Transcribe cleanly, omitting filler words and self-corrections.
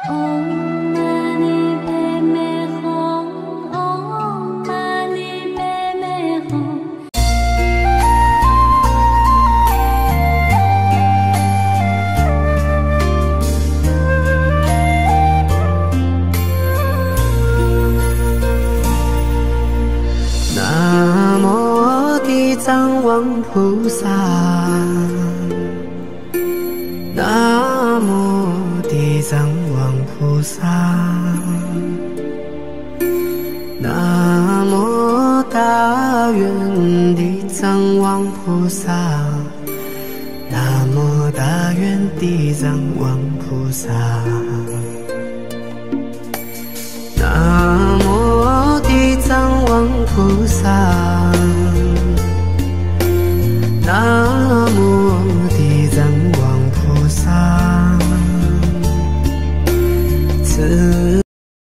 Om Mani Padme Hum. Om Mani Padme Hum. Nam mô地藏王菩萨，南无地藏王菩萨，南无大愿地藏王菩萨，南无大愿地藏王菩萨，南无地藏王菩萨，南无地藏王菩萨，慈